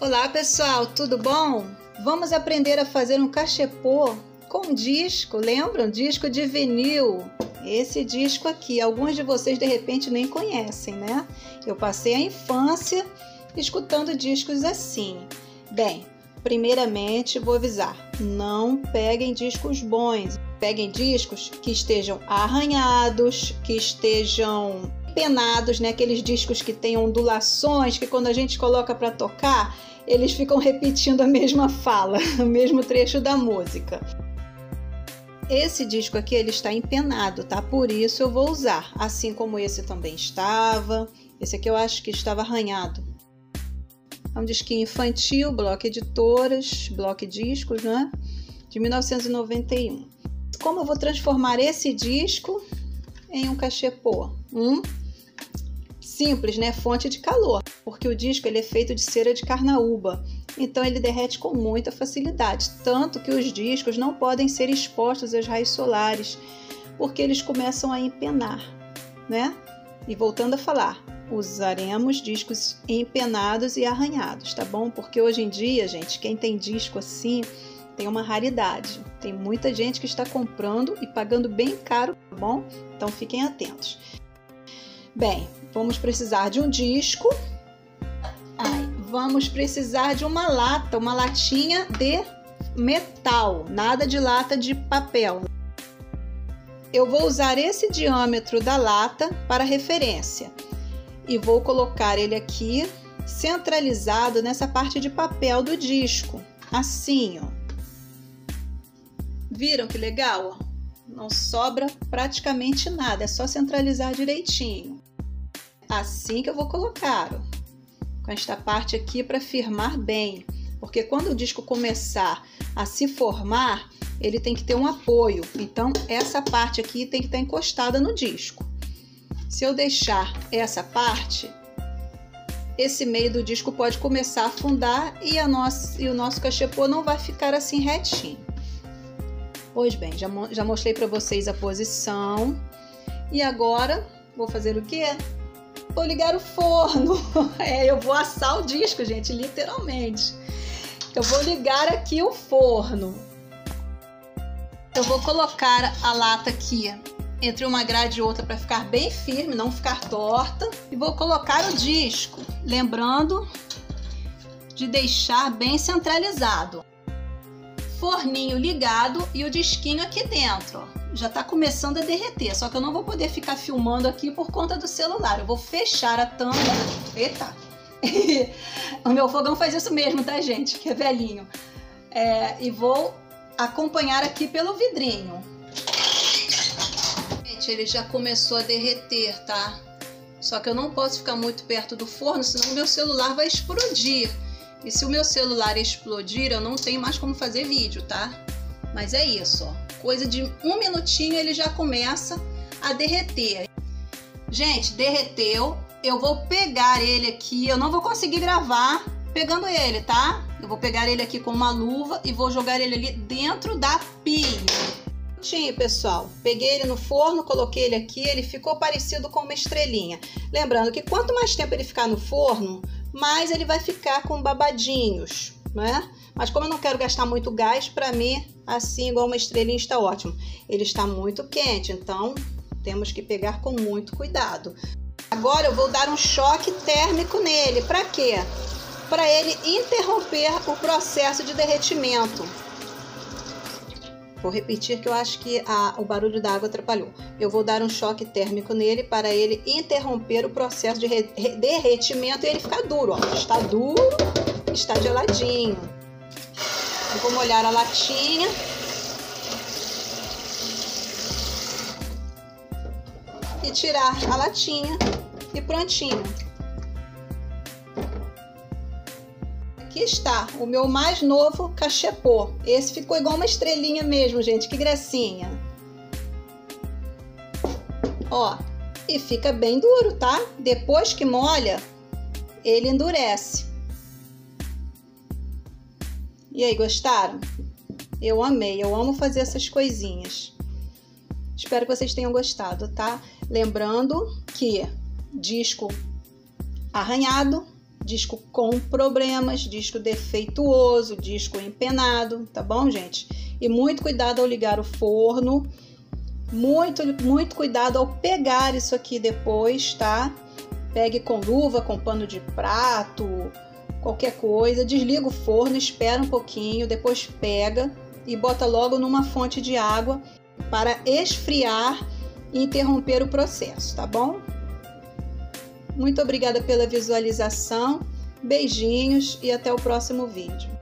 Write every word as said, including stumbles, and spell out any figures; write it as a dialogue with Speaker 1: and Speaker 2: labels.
Speaker 1: Olá pessoal, tudo bom? Vamos aprender a fazer um cachepô com disco, lembram? Disco de vinil. Esse disco aqui, alguns de vocês de repente nem conhecem, né? Eu passei a infância escutando discos assim. Bem, primeiramente vou avisar, não peguem discos bons. Peguem discos que estejam arranhados, que estejam penados, né? Aqueles discos que têm ondulações, que quando a gente coloca para tocar, eles ficam repetindo a mesma fala, o mesmo trecho da música. Esse disco aqui, ele está empenado, tá? Por isso eu vou usar, assim como esse também estava. Esse aqui eu acho que estava arranhado. É um disquinho infantil, Block Editoras, Block Discos, né? De mil novecentos e noventa e um. Como eu vou transformar esse disco em um cachepô? Hum? Simples, né? Fonte de calor, porque o disco ele é feito de cera de carnaúba, então ele derrete com muita facilidade, tanto que os discos não podem ser expostos às raios solares, porque eles começam a empenar, né? E voltando a falar, usaremos discos empenados e arranhados, tá bom? Porque hoje em dia, gente, quem tem disco assim tem uma raridade. Tem muita gente que está comprando e pagando bem caro, tá bom? Então fiquem atentos. Bem, vamos precisar de um disco. Ai, vamos precisar de uma lata, uma latinha de metal, nada de lata de papel. Eu vou usar esse diâmetro da lata para referência e vou colocar ele aqui centralizado nessa parte de papel do disco, assim, ó. Viram que legal? Não sobra praticamente nada, é só centralizar direitinho. Assim que eu vou colocar, ó, com esta parte aqui para firmar bem, porque quando o disco começar a se formar, ele tem que ter um apoio, então essa parte aqui tem que estar encostada no disco. Se eu deixar essa parte, esse meio do disco pode começar a afundar e, a nossa, e o nosso cachepô não vai ficar assim retinho. Pois bem, já, já mostrei para vocês a posição e agora vou fazer o quê? Vou ligar o forno. É, eu vou assar o disco, gente, literalmente. Eu vou ligar aqui o forno. Eu vou colocar a lata aqui entre uma grade e outra para ficar bem firme, não ficar torta. E vou colocar o disco, lembrando de deixar bem centralizado. Forninho ligado e o disquinho aqui dentro, ó. Já tá começando a derreter, só que eu não vou poder ficar filmando aqui por conta do celular. Eu vou fechar a tampa. Eita! O meu fogão faz isso mesmo, tá, gente? Que é velhinho. É, e vou acompanhar aqui pelo vidrinho. Gente, ele já começou a derreter, tá? Só que eu não posso ficar muito perto do forno, senão o meu celular vai explodir. E se o meu celular explodir, eu não tenho mais como fazer vídeo, tá? Mas é isso, ó. Coisa de um minutinho ele já começa a derreter. Gente, derreteu. Eu vou pegar ele aqui. Eu não vou conseguir gravar pegando ele, tá? Eu vou pegar ele aqui com uma luva e vou jogar ele ali dentro da pia. Prontinho, pessoal. Peguei ele no forno, coloquei ele aqui. Ele ficou parecido com uma estrelinha. Lembrando que quanto mais tempo ele ficar no forno, mais ele vai ficar com babadinhos, né? Mas como eu não quero gastar muito gás, para mim, assim, igual uma estrelinha, está ótimo. Ele está muito quente, então temos que pegar com muito cuidado. Agora eu vou dar um choque térmico nele. Para quê? Para ele interromper o processo de derretimento. Vou repetir que eu acho que a, o barulho da água atrapalhou. Eu vou dar um choque térmico nele para ele interromper o processo de re, re, derretimento e ele ficar duro. Ó. Está duro, está geladinho. Eu vou molhar a latinha. E tirar a latinha e prontinho. Aqui está o meu mais novo cachepô. Esse ficou igual uma estrelinha mesmo, gente. Que gracinha. Ó, e fica bem duro, tá? Depois que molha, ele endurece. E aí, gostaram? Eu amei, eu amo fazer essas coisinhas. Espero que vocês tenham gostado, tá? Lembrando que disco arranhado disco com problemas, disco defeituoso, disco empenado, tá bom, gente? E muito cuidado ao ligar o forno, muito, muito cuidado ao pegar isso aqui depois, tá? Pegue com luva, com pano de prato, qualquer coisa, desliga o forno, espera um pouquinho, depois pega e bota logo numa fonte de água para esfriar e interromper o processo, tá bom? Muito obrigada pela visualização, beijinhos e até o próximo vídeo.